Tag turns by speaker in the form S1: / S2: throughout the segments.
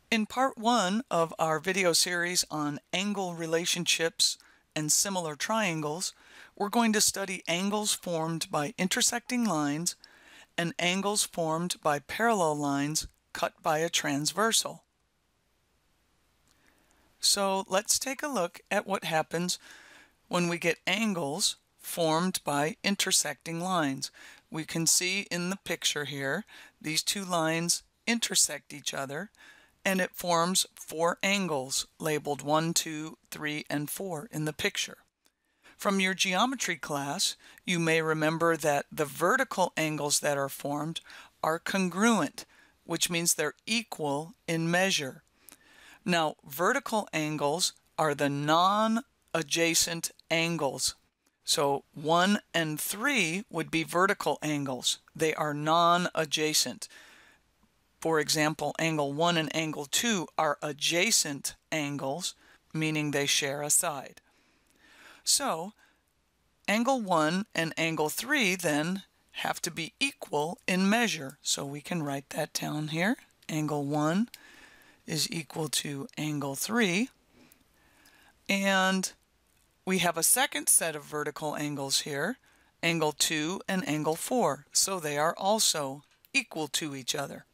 S1: In part one of our video series on angle relationships and similar triangles, we're going to study angles formed by intersecting lines and angles formed by parallel lines cut by a transversal. So let's take a look at what happens when we get angles formed by intersecting lines. We can see in the picture here, these two lines intersect each other, and it forms four angles labeled 1, 2, 3, and 4 in the picture. From your geometry class, you may remember that the vertical angles that are formed are congruent, which means they're equal in measure. Now, vertical angles are the non-adjacent angles. So 1 and 3 would be vertical angles. They are non-adjacent. For example, angle 1 and angle 2 are adjacent angles, meaning they share a side. So, angle 1 and angle 3 then have to be equal in measure. So we can write that down here. Angle 1 is equal to angle 3. And we have a second set of vertical angles here, angle 2 and angle 4. So they are also equal to each other.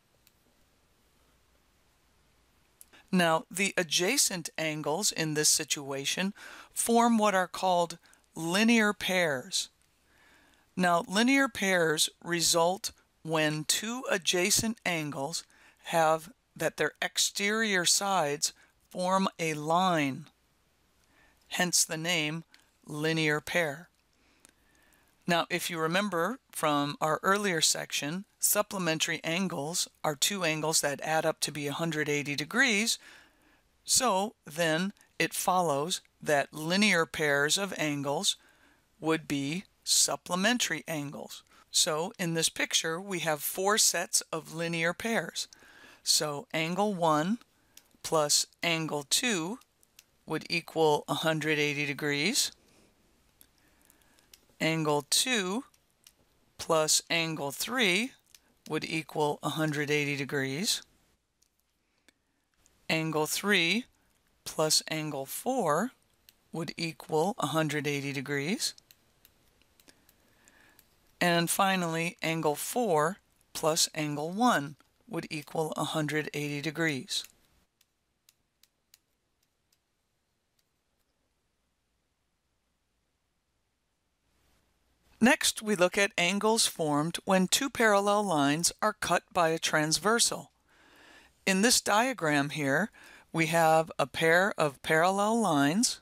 S1: Now, the adjacent angles in this situation form what are called linear pairs. Now, linear pairs result when two adjacent angles have that their exterior sides form a line, hence the name linear pair. Now, if you remember from our earlier section, supplementary angles are two angles that add up to be 180 degrees. So then it follows that linear pairs of angles would be supplementary angles. So in this picture, we have four sets of linear pairs. So angle 1 plus angle 2 would equal 180 degrees. Angle 2 plus angle 3 would equal 180 degrees. Angle 3 plus angle 4 would equal 180 degrees. And finally, angle 4 plus angle 1 would equal 180 degrees. Next, we look at angles formed when two parallel lines are cut by a transversal. In this diagram here, we have a pair of parallel lines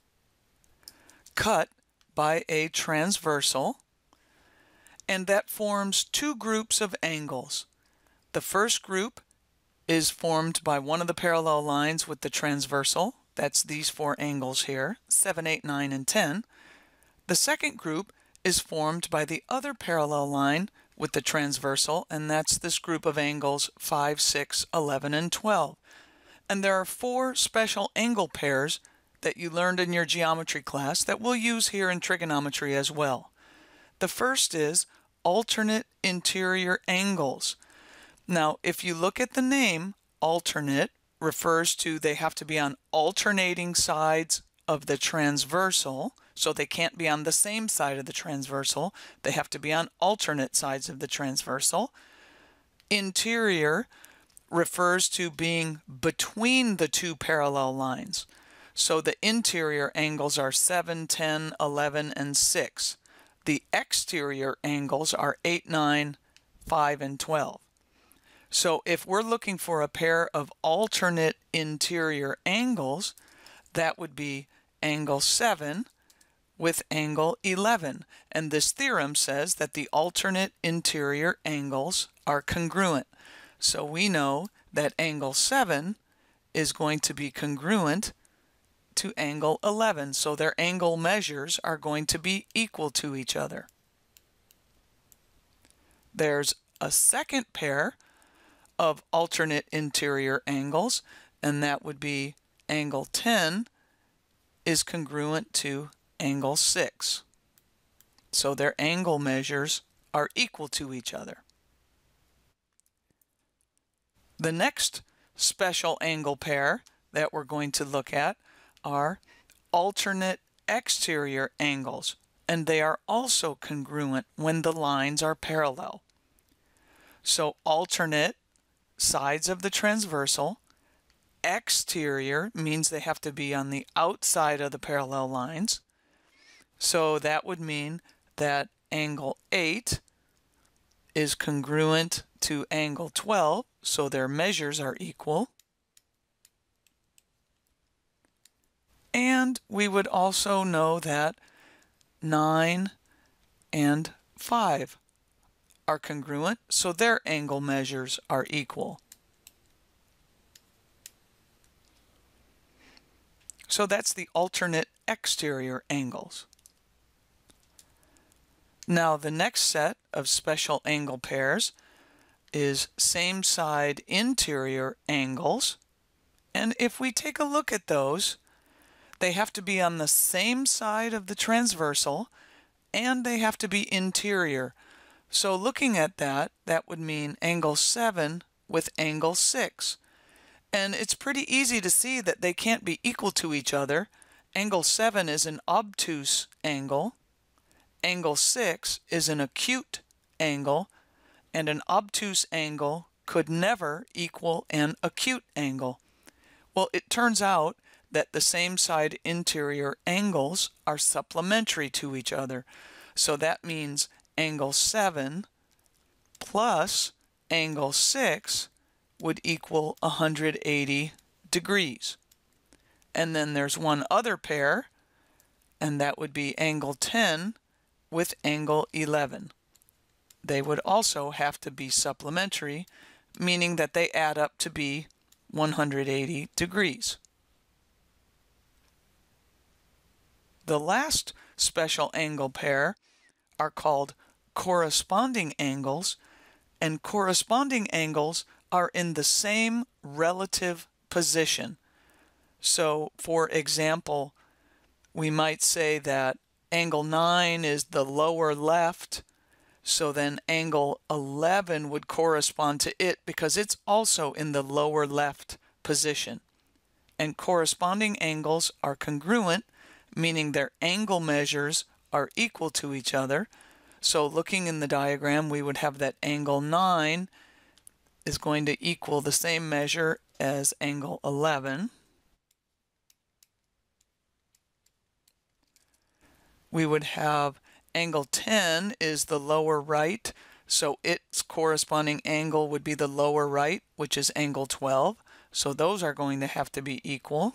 S1: cut by a transversal, and that forms two groups of angles. The first group is formed by one of the parallel lines with the transversal. That's these four angles here, 7, 8, 9, and 10. The second group is formed by the other parallel line with the transversal, and that's this group of angles 5, 6, 11, and 12. And there are four special angle pairs that you learned in your geometry class that we'll use here in trigonometry as well. The first is alternate interior angles. Now, if you look at the name, alternate refers to they have to be on alternating sides of the transversal. So they can't be on the same side of the transversal. They have to be on alternate sides of the transversal. Interior refers to being between the two parallel lines. So the interior angles are 7, 10, 11, and 6. The exterior angles are 8, 9, 5, and 12. So if we're looking for a pair of alternate interior angles, that would be angle 7 with angle 11. And this theorem says that the alternate interior angles are congruent. So we know that angle 7 is going to be congruent to angle 11. So their angle measures are going to be equal to each other. There's a second pair of alternate interior angles, and that would be angle 10 is congruent to angle 6. So their angle measures are equal to each other. The next special angle pair that we're going to look at are alternate exterior angles, and they are also congruent when the lines are parallel. So alternate sides of the transversal, exterior means they have to be on the outside of the parallel lines. So that would mean that angle 8 is congruent to angle 12, so their measures are equal. And we would also know that 9 and 5 are congruent, so their angle measures are equal. So that's the alternate exterior angles. Now the next set of special angle pairs is same side interior angles. And if we take a look at those, they have to be on the same side of the transversal and they have to be interior. So looking at that, that would mean angle 7 with angle 6. And it's pretty easy to see that they can't be equal to each other. Angle 7 is an obtuse angle. Angle 6 is an acute angle, and an obtuse angle could never equal an acute angle. Well, it turns out that the same side interior angles are supplementary to each other. So that means angle 7 plus angle 6 would equal 180 degrees. And then there's one other pair, and that would be angle 10 with angle 11. They would also have to be supplementary, meaning that they add up to be 180 degrees. The last special angle pair are called corresponding angles, and corresponding angles are in the same relative position. So, for example, we might say that angle 9 is the lower left, so then angle 11 would correspond to it because it's also in the lower left position. And corresponding angles are congruent, meaning their angle measures are equal to each other. So looking in the diagram, we would have that angle 9 is going to equal the same measure as angle 11. We would have angle 10 is the lower right, so its corresponding angle would be the lower right, which is angle 12. So those are going to have to be equal.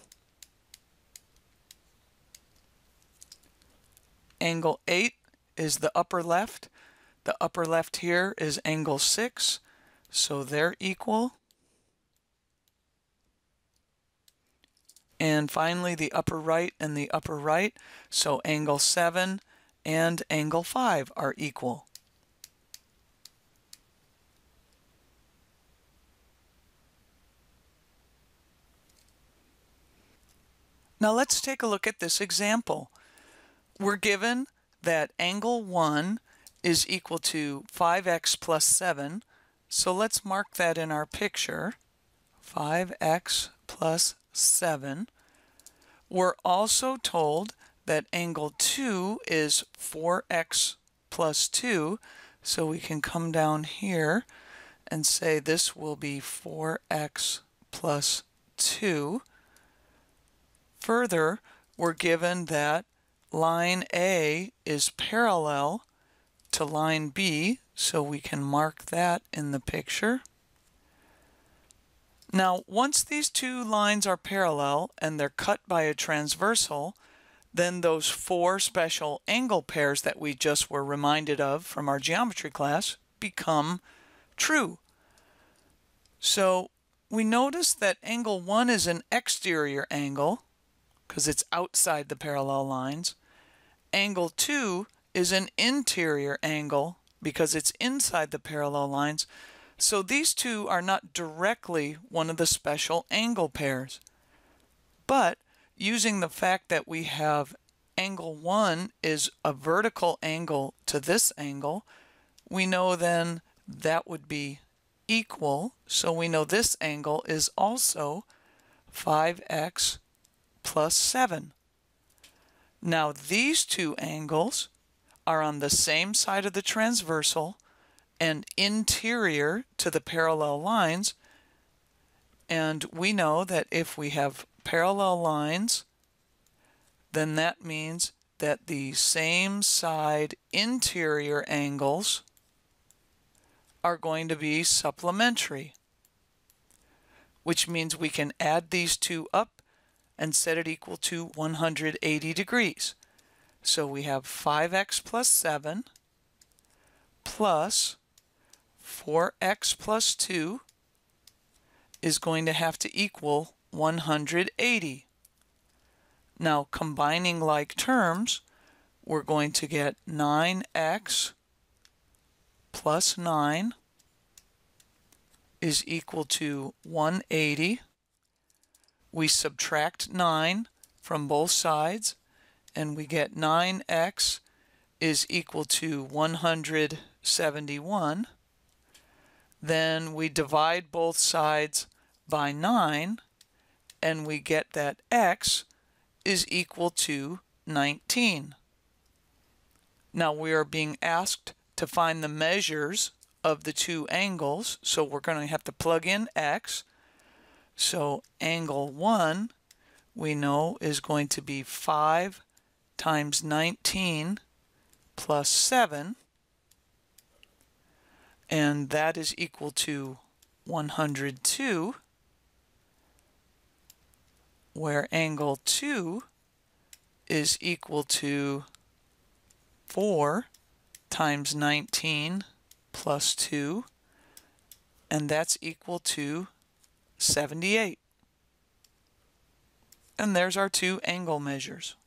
S1: Angle 8 is the upper left. The upper left here is angle 6, so they're equal. And finally, the upper right and the upper right, so angle 7 and angle 5 are equal. Now let's take a look at this example. We're given that angle 1 is equal to 5x plus 7, so let's mark that in our picture, 5x plus 7. We're also told that angle 2 is 4x plus 2, so we can come down here and say this will be 4x plus 2. Further, we're given that line A is parallel to line B, so we can mark that in the picture. Now, once these two lines are parallel and they're cut by a transversal, then those four special angle pairs that we just were reminded of from our geometry class become true. So we notice that angle 1 is an exterior angle because it's outside the parallel lines. Angle 2 is an interior angle because it's inside the parallel lines. So these two are not directly one of the special angle pairs. But using the fact that we have angle 1 is a vertical angle to this angle, we know then that would be equal, so we know this angle is also 5x plus 7. Now these two angles are on the same side of the transversal and interior to the parallel lines, and we know that if we have parallel lines, then that means that the same side interior angles are going to be supplementary, which means we can add these two up and set it equal to 180 degrees. So we have 5x plus 7 plus 4x plus 2 is going to have to equal 180. Now, combining like terms, we're going to get 9x plus 9 is equal to 180. We subtract 9 from both sides, and we get 9x is equal to 171. Then we divide both sides by 9, and we get that x is equal to 19. Now we are being asked to find the measures of the two angles, so we're going to have to plug in x. So angle 1 we know is going to be 5 times 19 plus 7, and that is equal to 102, where angle 2 is equal to 4 times 19 plus 2, and that's equal to 78. And there's our two angle measures.